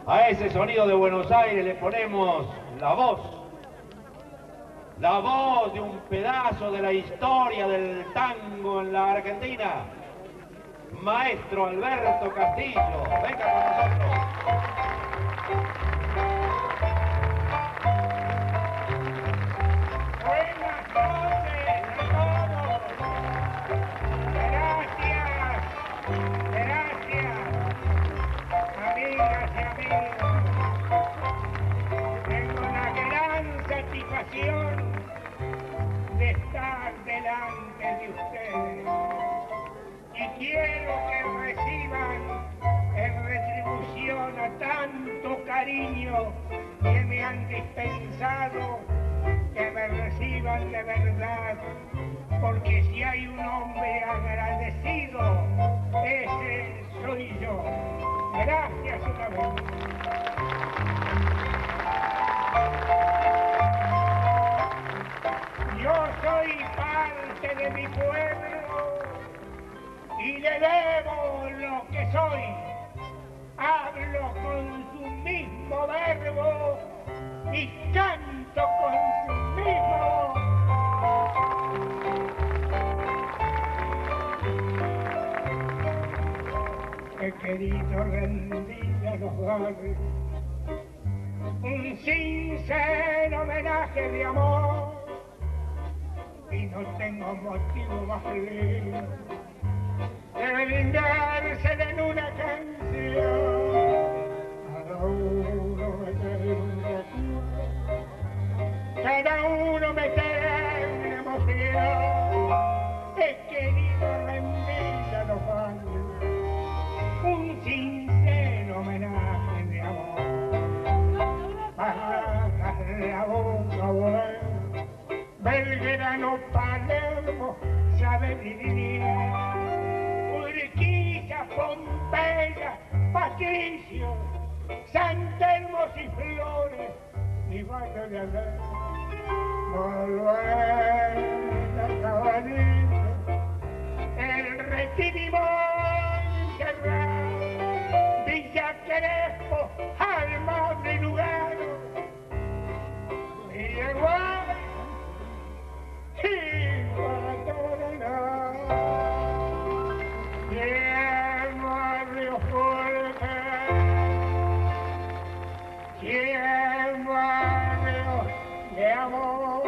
A ese sonido de Buenos Aires le ponemos la voz de un pedazo de la historia del tango en la Argentina. Maestro Alberto Castillo, venga con nosotros. Buenas noches a todos. Gracias, amigas y amigos. Tengo la gran satisfacción de estar delante de ustedes. Y quiero que reciban en retribución a tanto cariño que me han dispensado, que me reciban de verdad, porque si hay un hombre agradecido, ese soy yo. Gracias una vez. Yo soy parte de mi pueblo y le debo lo que soy. Hablo con su mismo verbo y canto con su mismo. He querido rendir a los barrios un sincero homenaje de amor y no tengo motivo más lindo de brindársela en una canción. Cada uno me trae un recuerdo, cada uno me trae una emoción. He querido rendir a los barrios un sincero homenaje de amor. Para la boca buena, Belgrano, Palermo, sabe vivir. Urquiza, Pompeya, Patricio, San Telmos y Flores, y barrio de Alberto. Volver a Cabanillo, el Retiro y Montserrat, Villa Crespo, Almagro y Lugano, Igual y Guaraná. Y el barrio fuerte, y el barrio de amor,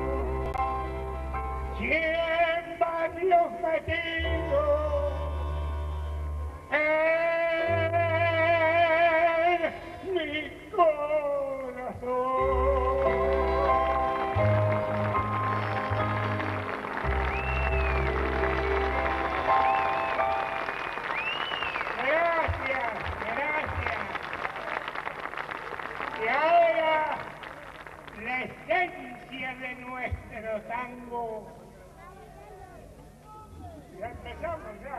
y el barrio metido en mi corazón. Y ahora la esencia de nuestro tango. Ya empezamos ya,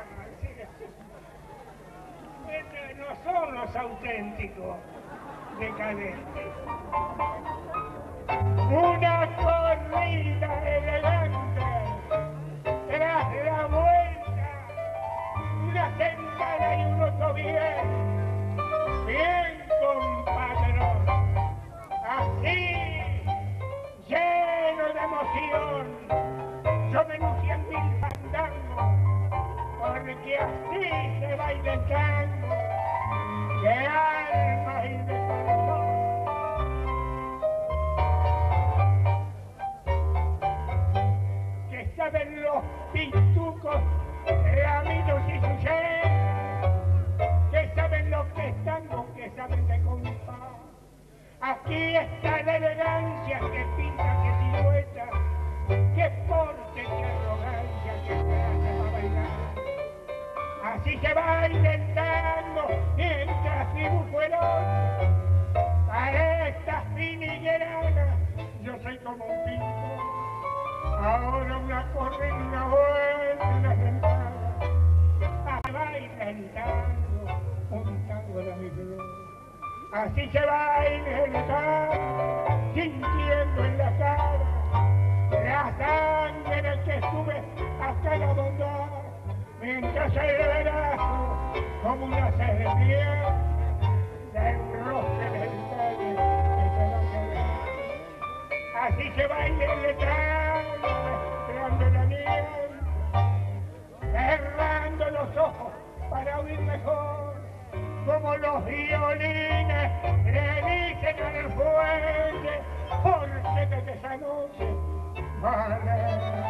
no son los auténticos decadentes. Una corrida elegante tras la vuelta, una sentada y un oso bien compadrón, así, lleno de emoción, yo me lucí en mil fandangos, porque así se baila el tango, de alma y de corazón. Que saben los pitucos, Ramitos y Suchet, que saben lo que es tango, que saben de compás. Aquí está la elegancia que pinta, que silueta, que porte, que arrogancia, que frase para bailar. Así se baila el tango mientras dibujo el otro. Para estas finigueranas yo soy como un pintor. Ahora una corrida, una vuelta, una sentada. Baila el tango, un tango de mi flor. Así se baila el tango, sintiendo en la cara la sangre que sube hasta la bondad, mientras el brazo como una serpiente del rojo que baile el tango mezclando la nieve, cerrando los ojos para oír mejor, como los violines le dicen al fuerte, porque desde esa noche vale.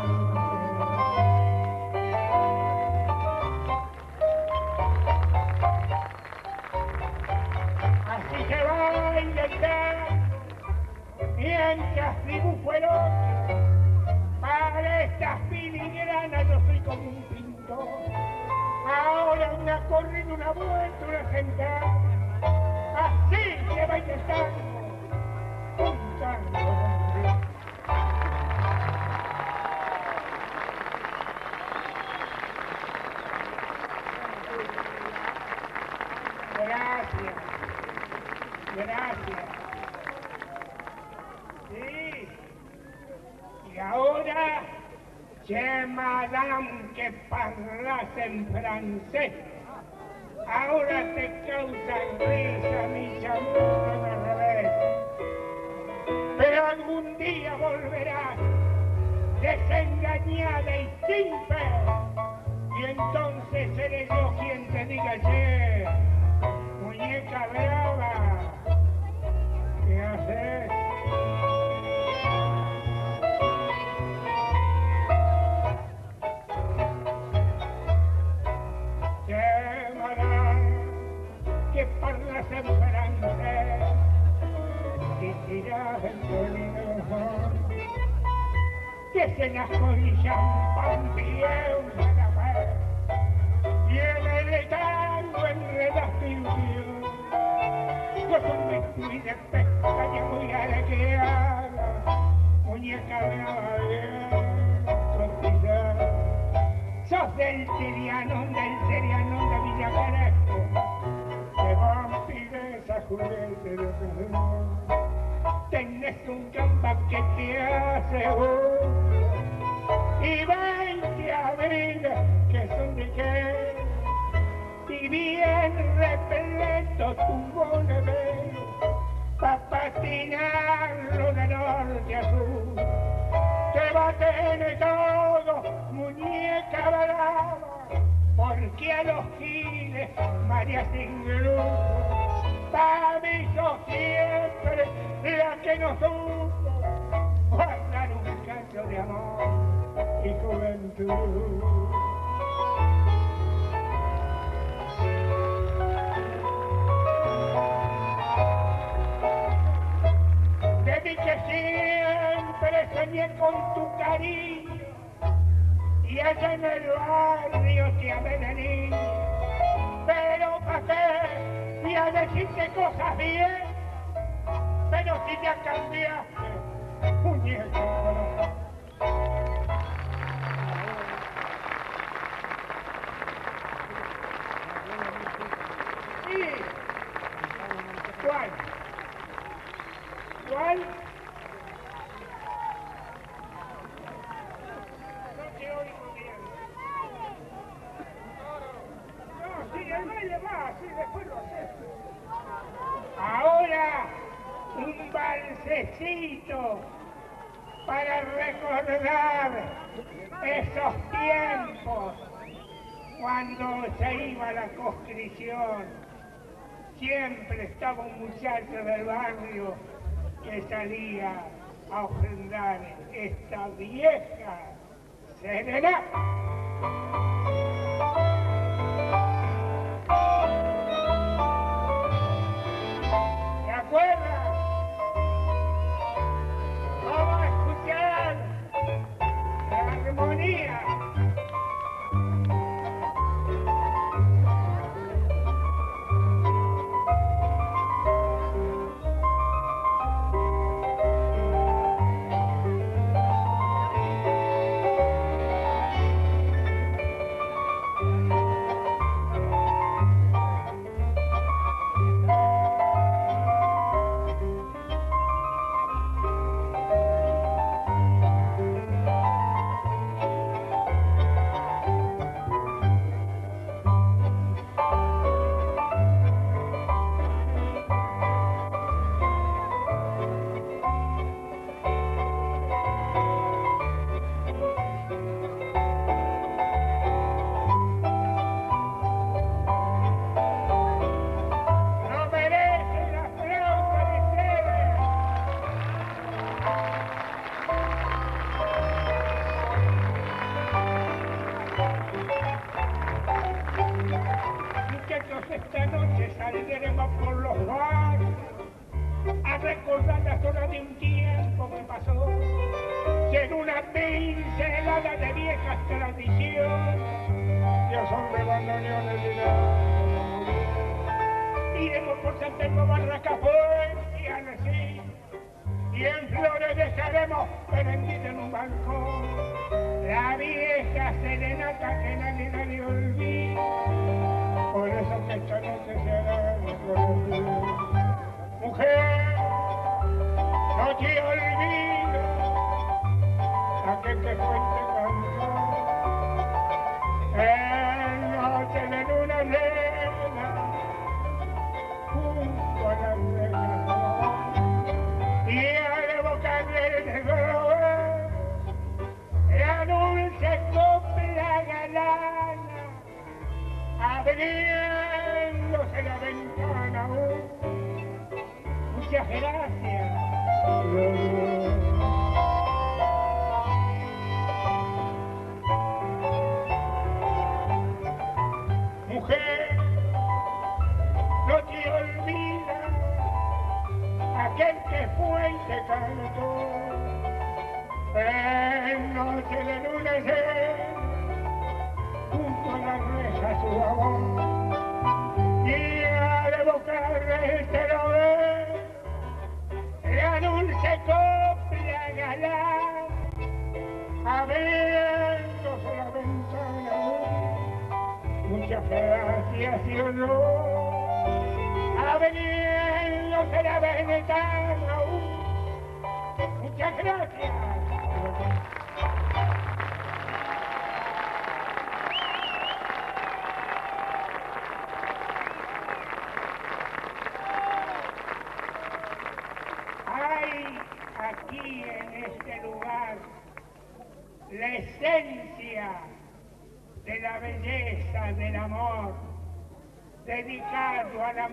Así se baila el tango, mientras dibujo el otro. Para estas filigranas yo soy como un pintor. Ahora una corrida, una vuelta, una sentada. Así se baila el tango, un tango. Gracias. Gracias. Sí. Y ahora, che madame que parlas en francés, ahora te causa risa mi chamuco de revés. Pero algún día volverás desengañada y sin fe, y entonces seré yo quien te diga, che, muñeca brava, ¿qué haces? Che, madame, que parlas en francés, quisiera entender que se las colillan también para ver, y en el tango enredaste ilusión, yo soy muy de pestaña muy alegreada, muñeca brava bien cotizada, sos del Serianón de Villa Crespo, de vampiresa juguete de perdón. Tenés un gamba que te hace y 20 abriles que son de qué, y bien repleto tu bonete, pa' patinarlo de norte a sur. Te va a tener todo, muñeca brava, porque a los giles María sin grupo, pa' mí sos siempre la que no supo guardar un cacho de amor y juventud. De mí que siempre soñé con tu cariño, y allá en el barrio te amé de niño, pero pasé y a decirte cosas bien, pero si ya cambiaste, muñeco. Sí. ¿Cuál? ¿Cuál? No te oigo bien. No, sí, el baile va, sí, después lo haces. Ahora, un balsecito para recordar esos tiempos cuando se iba la conscripción. Siempre estaba un muchacho del barrio que salía a ofrendar esta vieja serenata. ¿Se acuerdan? Vamos a escuchar la armonía. por los bares a recordar las horas de un tiempo que pasó, en una pincelada de viejas tradiciones, Dios hombre bandoneones dirán. Iremos por San Telmo, Barraca, Fuente y Annecy, y en flores dejaremos prendida en un balcón la vieja serenata que nadie olvida. Por eso que esta noche será nuestro mujer, no te olvides aquel que fuente cantó en noche de luna llena junto a la reja y al evocarle de gloria la dulce copla galana abriéndose la ventana. Muchas gracias. Mujer, no te olvides aquel que fue y te cantó en noche de luna llena junto a la reja su amor y al evocarle este nombre la dulce copla galán abriéndose la ventana. Muchas gracias y honor abriéndose la ventana. Muchas gracias. Hay aquí en este lugar la esencia de la belleza del amor dedicado a la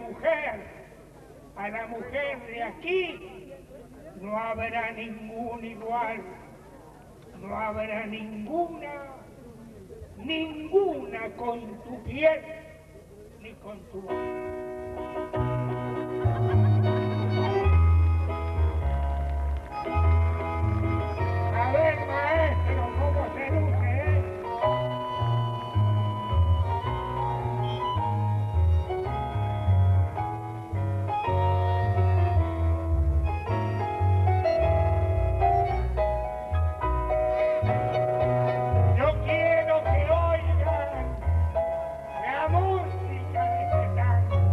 mujer de aquí. No habrá ningún igual, no habrá ninguna con tu piel ni con tu voz. A ver, maestro, cómo se luce, ¿eh? Yo quiero que oigan la música de este tango.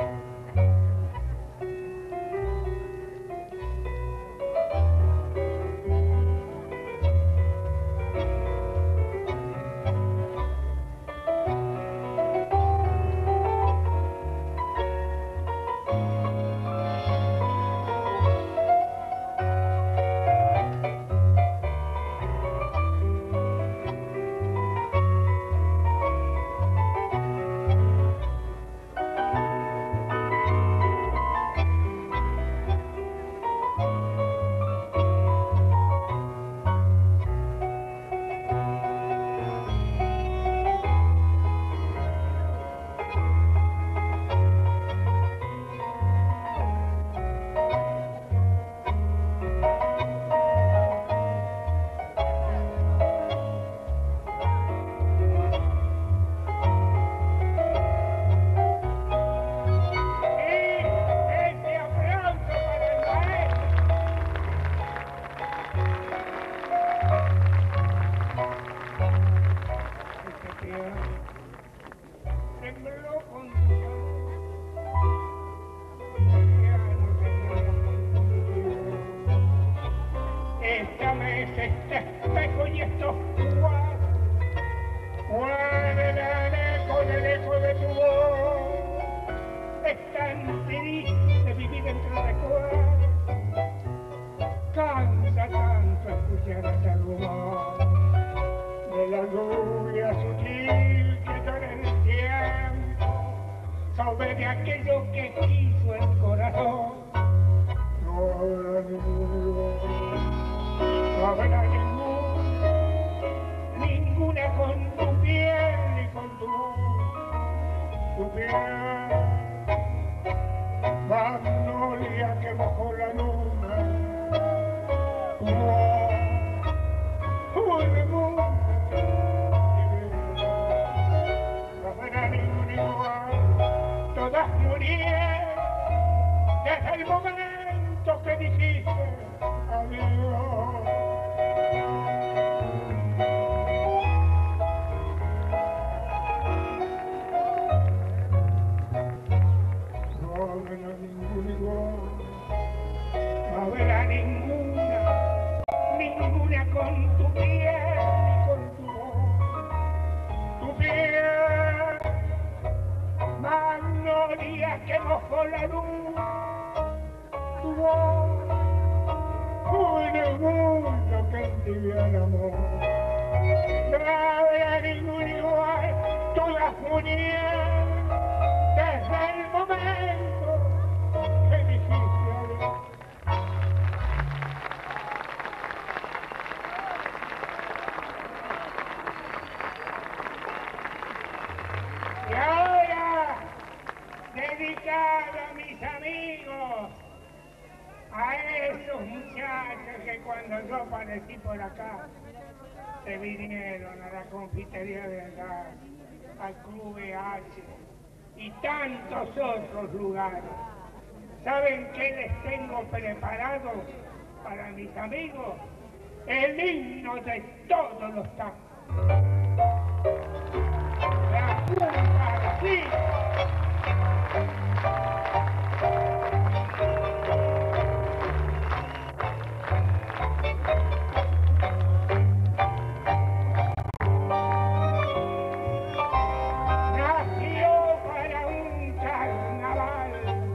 De aquello que quiso el corazón. No habrá ningún magnolia que mojó la luna, un mundo no habrá ningún igual, todas murieron desde el momento que dijiste adiós. Ninguna con tu piel y con tu voz. Tu piel, magnolia que mojó la luz. Tu voz, un mundo que entibia el amor. No habrá ningún igual, todas murieron desde el momento que dijiste adiós. Y ahora, dedicado a mis amigos, a esos muchachos que cuando yo aparecí por acá, se vinieron a la confitería de acá, al Club H y tantos otros lugares. ¿Saben qué les tengo preparado para mis amigos? El himno de todos los tangos. La Junta así. Nació para un carnaval,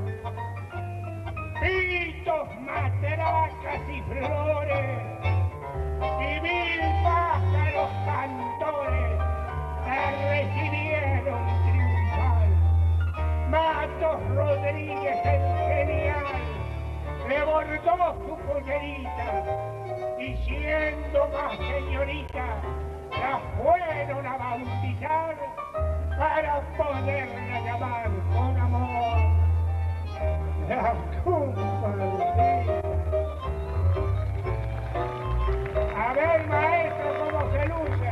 pitos, matracas y flores, y 1000 pájaros cantores la recibieron triunfal. Matos Rodríguez el genial le bordó su pollerita y siendo más señorita la fueron a bautizar para poderla llamar con amor la compadrecita. A ver, maestro, cómo se luce.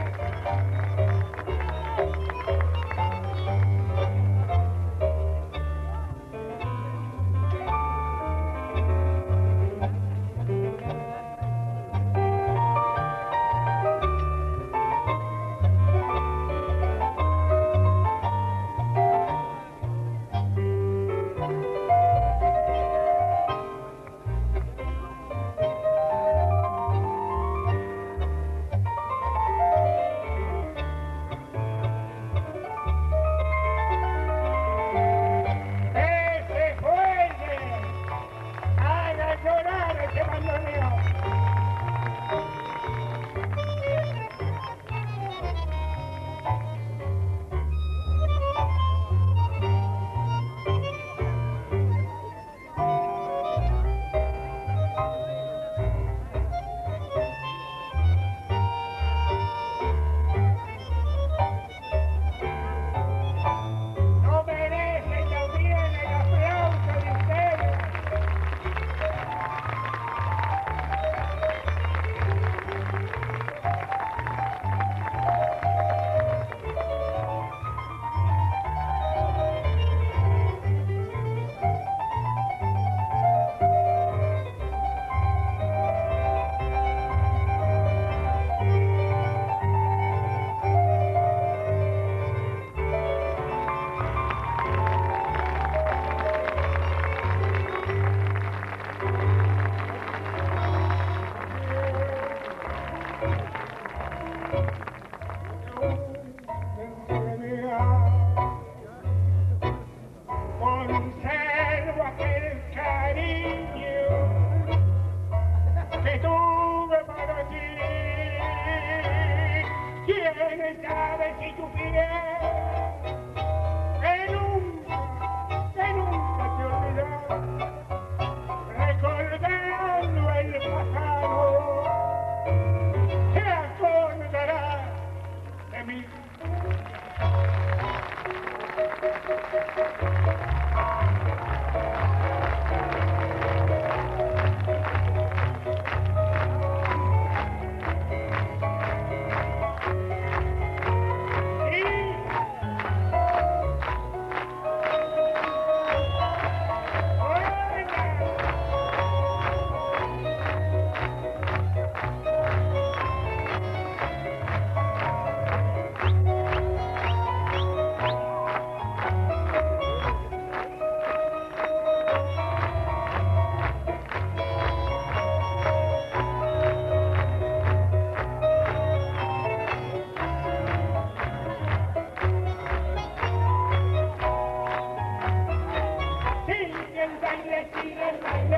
que el baile sigue el baile.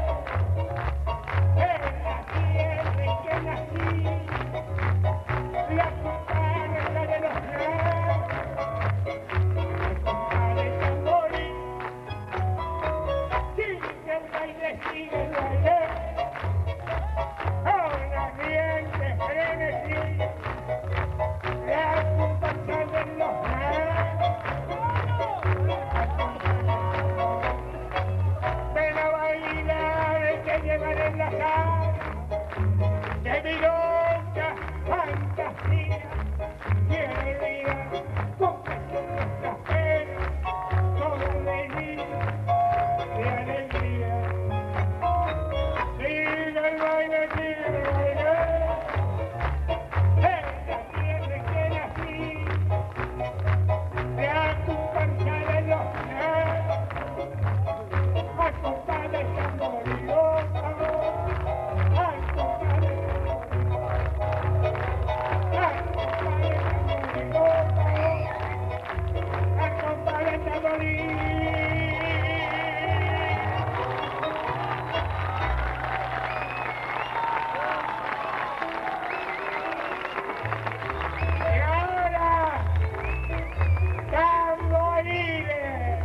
En la tierra en que nací, la comparsa de los lados, la comparsa del tamborín. Sigue el baile, sigue el baile. Ahora riente frenesí, la comparsa de los lados. Ven a bailar, que llevan en la sala de milonga, fantasía y alegría, con nuestras penas, con alegría y alegría. Sigue el baile, sigue el baile, en la tierra en que nací, la comparsa de los lados. Al compás del tamborilón, al compás del tamborilón, al compás del tamborilón, al compás del tamborilón. Y ahora, tamborines.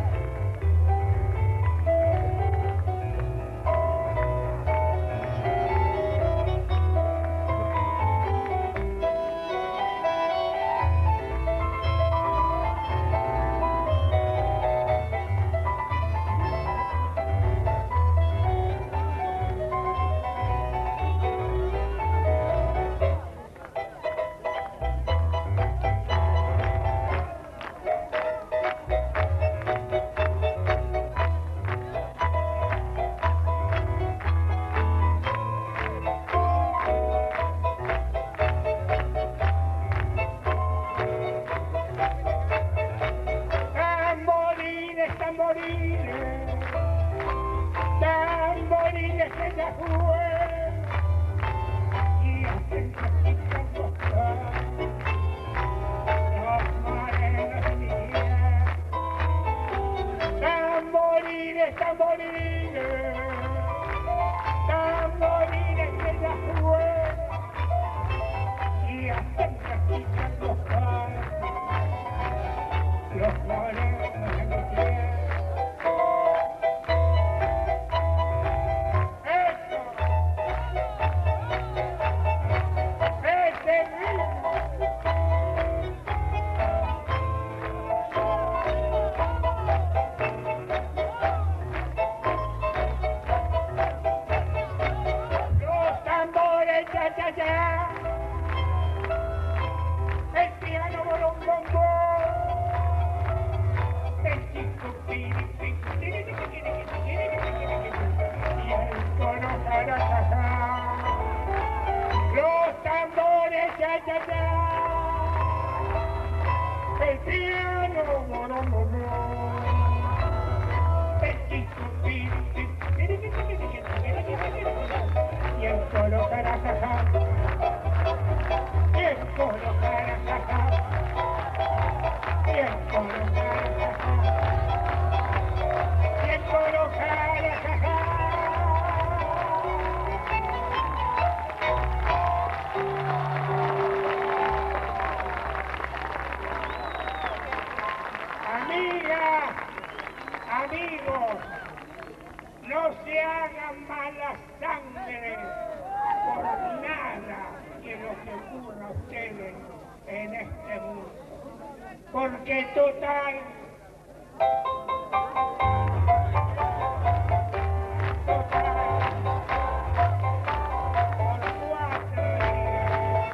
Tamborines, tamborines, tamborines que se juegan y hacen cachitas los mareros de mi vida. Tamborines, tamborines, tamborines que se juegan y hacen cachitas los mareros de mi vida. Los tambores, cha, cha, cha. El piano, bolón, bombón. El chico, piri, piri, tiri, tiri, tiri, tiri, tiri, tiri, tiri, y el coro, caracajá. Los tambores, cha, cha, cha. El piano, bolón, bombón. El chico, piri, piri, tiri, tiri, tiri, tiri, tiri, tiri, y el coro, caracajá. Y el coro, caracajá. Y el coro, caracajá. Y el coro, caracajá. Amigas, amigos, no se hagan mala sangre por nada de lo que ocurra a ustedes en este mundo. Porque total, por 4 días,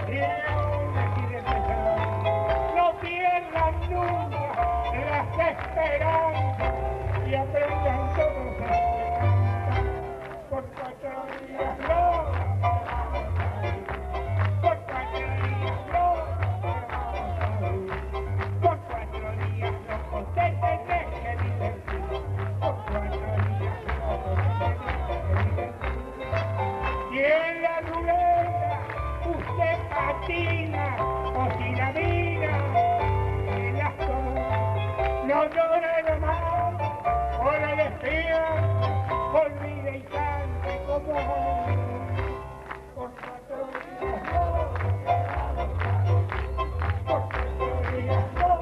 leones y de pesar, no pierdan nunca las esperanzas y aprendan todos a cantar. Por 4 días no, por 4 días no, por 4 días no, te tenés que divertir, por 4 días no, te tenés que divertir. Y en la ruleta usted patina o si la mira en las cosas, no llore más, o la despida, olvide y cante como hoy. Por 4 días no, por 4 días no,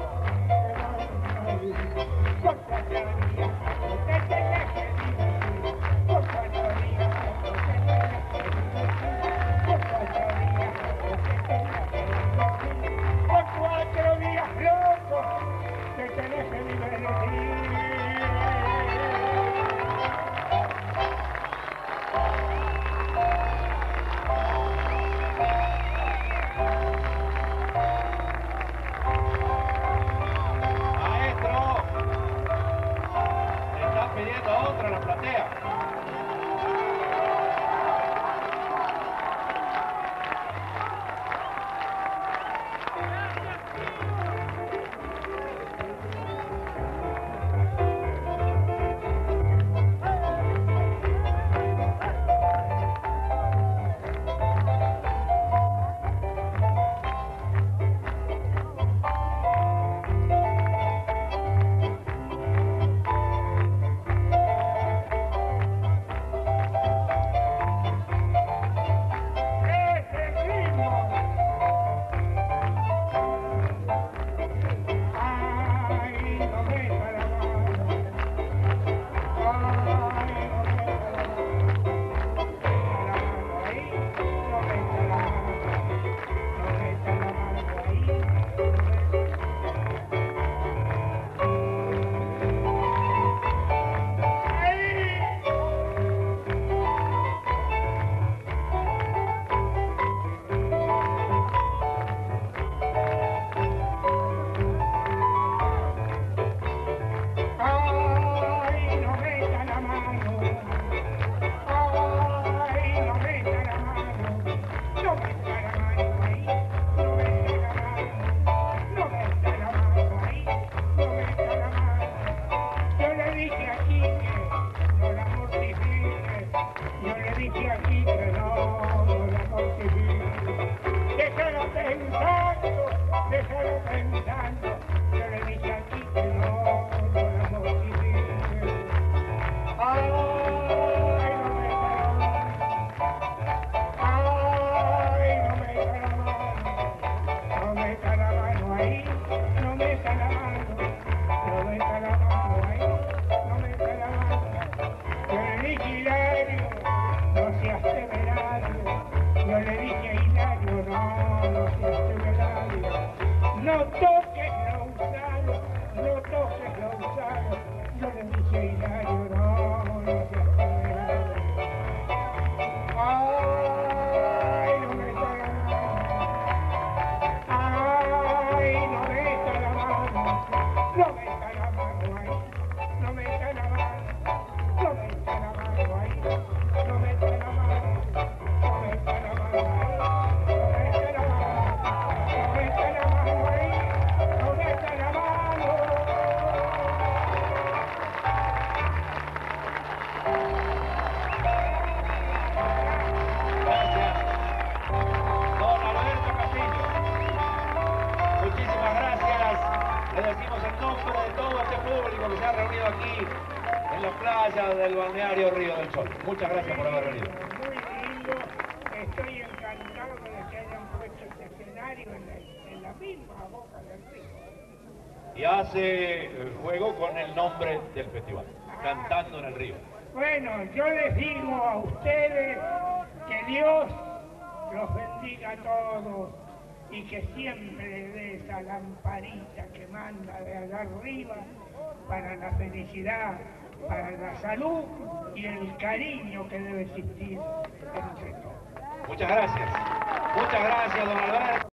por 4 días no, te tenés que divertir, por 4 días no, te tenés que divertir, por 4 días no, te tenés que divertir, por 4 días locos, te tenés que divertir. Maestro, le están pidiendo otra a la platea. Del balneario Río del Sol. Muchas gracias por haber venido. Muy lindo, estoy encantado de que hayan puesto este escenario en la misma boca del río. Y hace juego con el nombre del festival, Cantando en el Río. Bueno, yo les digo a ustedes que Dios los bendiga a todos y que siempre les dé esa lamparita que manda de allá arriba para la felicidad, para la salud y el cariño que debe existir entre todos. Muchas gracias. Muchas gracias, don Alberto.